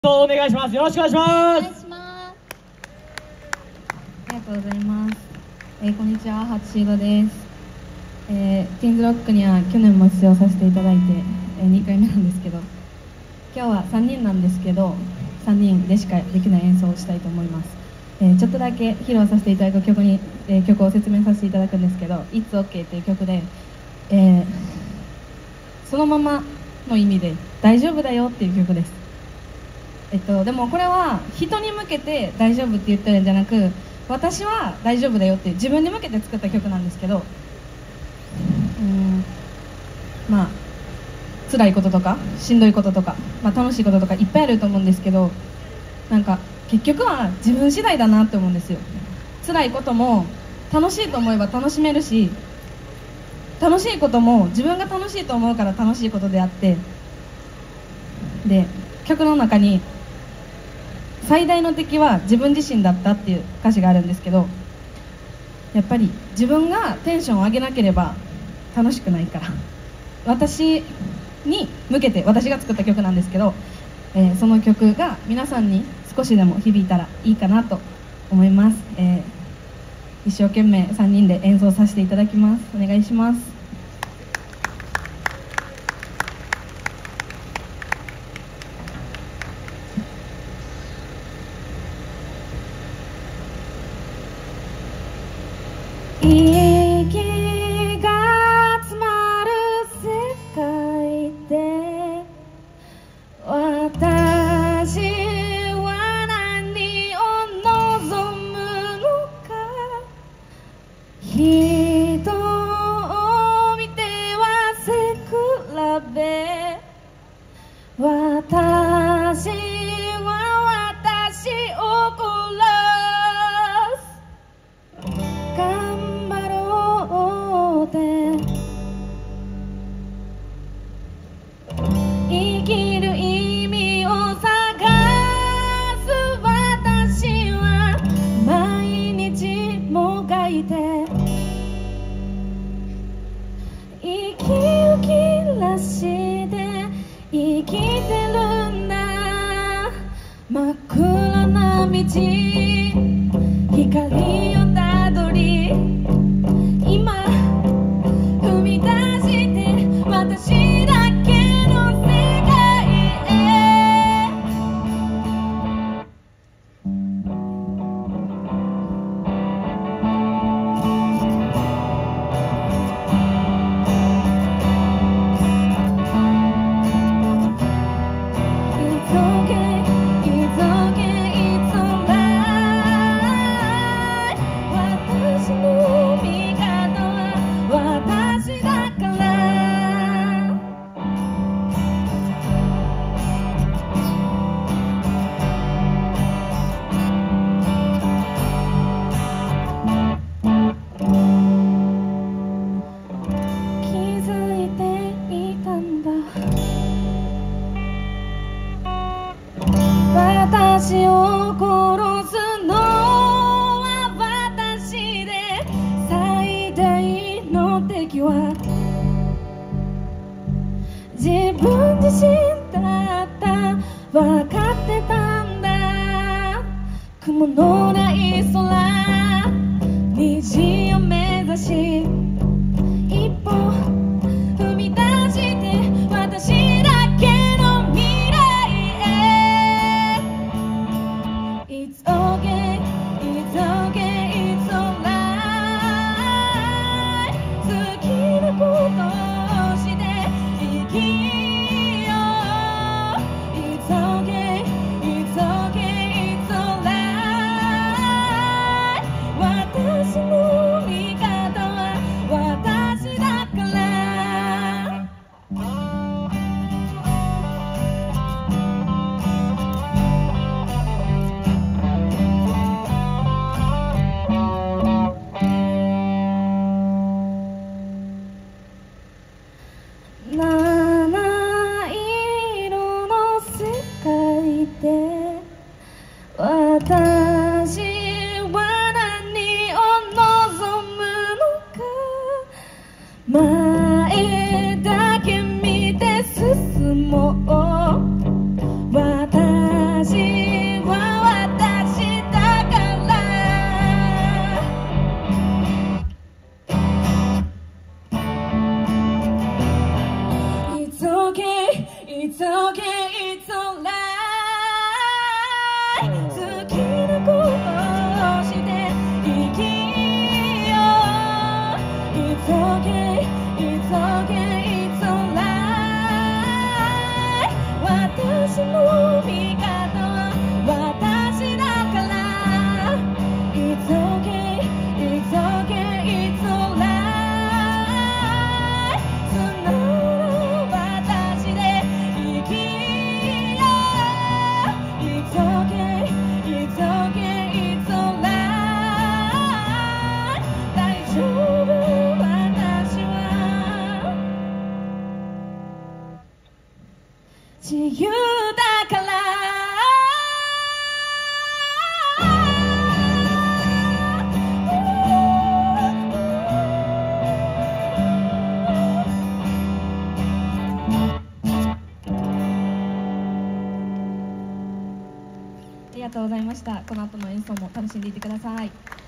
お願いします。よろしくお願いします。 ありがとうございます。こんにちは、初シードです。ティーンズロックには去年も出場させていただいて、2回目なんですけど、今日は3人なんですけど、3人でしかできない演奏をしたいと思います。ちょっとだけ披露させていただく曲を説明させていただくんですけど、It's OK という曲で、そのままの意味で大丈夫だよっていう曲です。でもこれは人に向けて大丈夫って言ってるんじゃなく、私は大丈夫だよって自分に向けて作った曲なんですけど、まあ辛いこととかしんどいこととか、楽しいこととかいっぱいあると思うんですけど、なんか結局は自分次第だなって思うんですよ。辛いことも楽しいと思えば楽しめるし、楽しいことも自分が楽しいと思うから楽しいことであって、で曲の中に最大の敵は自分自身だったっていう歌詞があるんですけど、やっぱり自分がテンションを上げなければ楽しくないから、私に向けて私が作った曲なんですけど、その曲が皆さんに少しでも響いたらいいかなと思います。一生懸命3人で演奏させていただきます。お願いします。息が詰まる世界で私は何を望むのか、人を見ては背比べ、私は私を殺す、頑張ろうって生きる意味を探す、私は毎日もがいて息を切らして生きてるんだ。真っ暗な道、光をたどり、今踏み出して私だけの世界へ。It's okay, it's okay, it's alright。 私の味方は私だから。気づいていたんだ、私を殺すのは私で、最大の敵は自分自身だった、分かってたんだ。雲のない空、虹を目指し一歩踏み出して、私だけの未来へ。 It's okay, it's okay, it's alright。 好きなことをして生きよう。 It's okay, it's okay, it's alright。 私の味方は私だから。七色の世界で私は何を望むのか、前だけ見て進もう。私りがとうございました。この後の演奏も楽しんでいってください。